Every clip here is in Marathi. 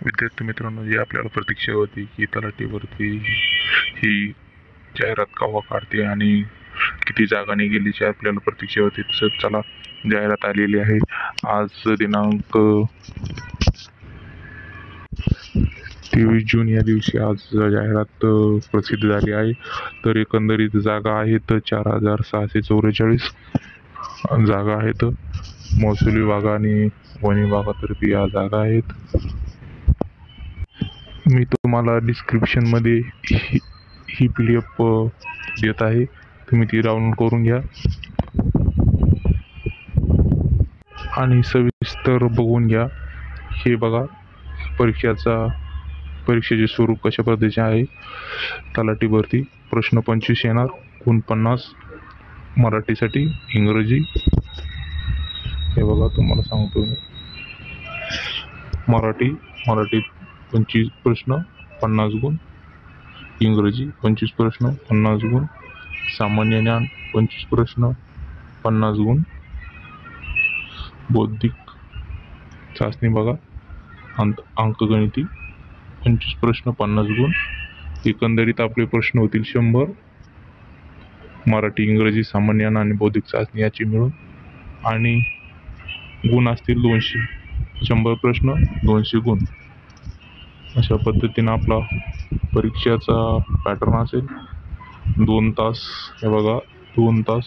विद्यार्थी मित्रांनो, जी आपल्याला प्रतीक्षा होती की तलाठी भरती ही जाहिरात केव्हा काढते आणि किती जागा निघालीची आपल्याला प्रतीक्षा होती, तसंच चला जाहिरात आलेली आहे. आज दिनांक 23 जून या दिवशी आज जाहिरात प्रसिद्ध झाली आहे. तर एकंदरीत जागा आहेत 4644 जागा आहेत. महसूल विभाग आणि वन विभागातर्फे या जागा आहेत. मी तुम्हाला डिस्क्रिप्शनमध्ये ही PDF देत आहे, तुम्ही ती डाउनलोड करून घ्या आणि सविस्तर बघून घ्या. हे बघा, परीक्षेचे स्वरूप कशा पद्धतीचे आहे. तलाठी भरती प्रश्न 25 येणार, गुण 50 मराठीसाठी, इंग्रजी. हे बघा तुम्हाला सांगतो मी. मराठीत 25 प्रश्न 50 गुण, इंग्रजी 25 प्रश्न 50 गुण, सामान्य ज्ञान 25 प्रश्न 50 गुण, बौद्धिक चाचणी बघा, अंकगणिती 25 प्रश्न 50 गुण. एकंदरीत आपले प्रश्न होतील 100. मराठी, इंग्रजी, सामान्य ज्ञान आणि बौद्धिक चाचणी याची मिळून, आणि गुण असतील 200. 100 प्रश्न 200 गुण. अशा पद्धतीने आपला परीक्षेचा पॅटर्न असेल. 2 तास. हे बघा 2 तास,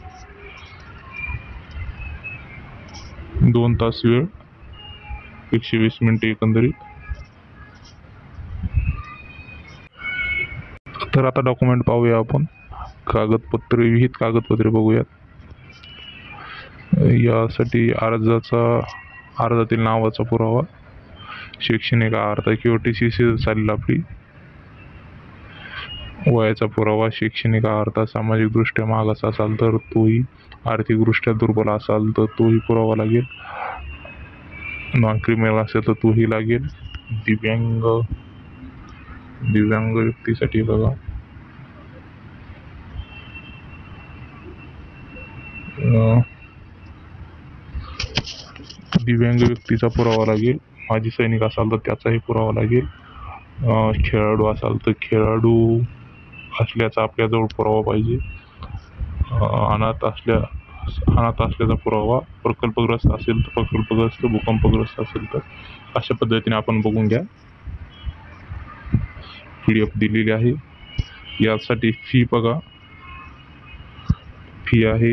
2 तास वेळ, 120 मिनिटे एकंदरीत. तर आता डॉक्युमेंट पाहूया आपण. विहित कागदपत्रे बघूयात. यासाठी अर्जातील नावाचा पुरावा, शैक्षणिक अर्हता किंवा TCC चालेल आपली, वयाचा पुरावा, शैक्षणिक अर्हता, सामाजिकदृष्ट्या मागास असाल तर तोही, आर्थिकदृष्ट्या दुर्बल असाल तर तोही पुरावा लागेल, नॉन क्रिमिनल असेल तर तोही लागेल. दिव्यांग व्यक्तीसाठी बघा, दिव्यांग व्यक्तीचा पुरावा लागेल. माजी सैनिक असाल तर त्याचाही पुरावा लागेल. खेळाडू असाल तर खेळाडू असल्याचा आपल्याजवळ पुरावा पाहिजे. अनाथ असल्याचा पुरावा, प्रकल्पग्रस्त असेल तर प्रकल्पग्रस्त, भूकंपग्रस्त असेल तर. अशा पद्धतीने आपण बघून घ्या. PDF दिलेली आहे. यासाठी फी बघा, फी आहे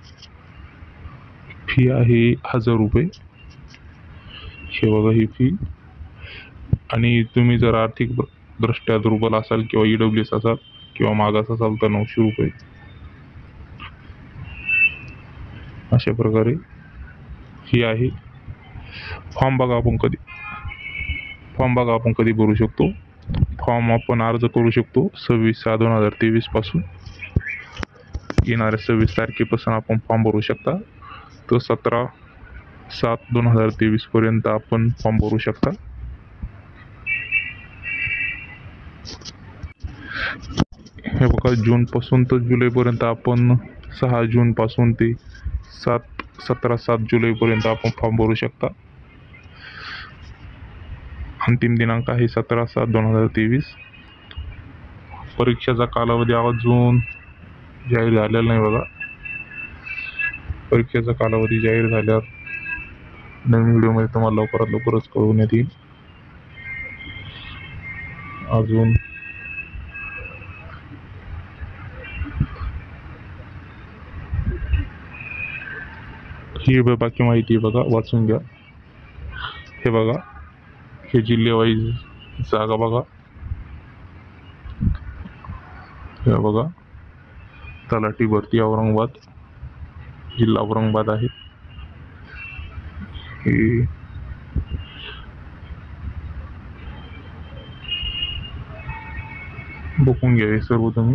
1000 रुपये. हे बघा ही फी. आणि तुम्ही जर आर्थिक दृष्ट्या दुर्बल असाल किंवा EWS असाल किंवा मागास असाल तर 900 रुपये. अशा प्रकारे ही आहे. फॉर्म बघा आपण कधी भरू शकतो. फॉर्म आपण अर्ज करू शकतो 26/6/2023 पासून. येणाऱ्या 26 तारखेपासून आपण फॉर्म भरू शकता. तर 17/7/2023 पर्यंत आपण फॉर्म भरू शकता. हे बघा, जून पासून तर जुलैपर्यंत आपण 6 जून पासून ते 17-7 जुलैपर्यंत आपण फॉर्म भरू शकता. अंतिम दिनांक आहे 17/7/2023. परीक्षेचा कालावधी अजून जाहीर झालेला नाही बघा. परीक्षेचा कालावधी जाहीर झाल्यावर नवीन व्हिडिओमध्ये तुम्हाला लवकरच कळवण्यात येईल. अजून ही बाकी माहिती बघा, वाचून घ्या. हे बघा, हे जिल्हे वाईज जागा बघा. हे बघा, तलाठी भरती औरंगाबाद, जिल्हा औरंगाबाद आहे. हे बघून घ्या हे सर्व तुम्ही.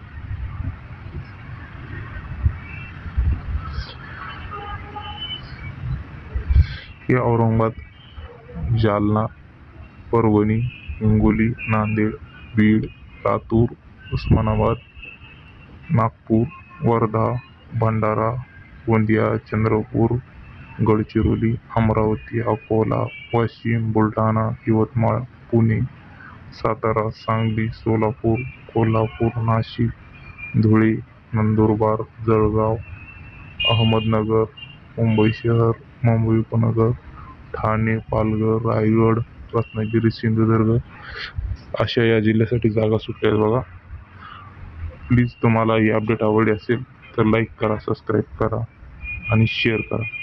हे औरंगाबाद, जालना, परभणी, हिंगोली, नांदेड, बीड, लातूर, उस्मानाबाद, नागपूर, वर्धा, भंडारा, गोंदिया, चंद्रपूर, गडचिरोली, अमरावती, अकोला, वाशिम, बुलढाणा, यवतमाळ, पुणे, सातारा, सांगली, सोलापूर, कोल्हापूर, नाशिक, धुळे, नंदुरबार, जळगाव, अहमदनगर, मुंबई शहर, मुंबई उपनगर, ठाणे, पालघर, रायगड, रत्नागिरी, सिंधुदुर्ग अशा या जिल्ह्यासाठी जागा सुटल्या आहेत बघा. प्लीज तुम्हाला ही अपडेट आवडली असेल तर लाईक करा, सबस्क्राईब करा आणि शेअर करा.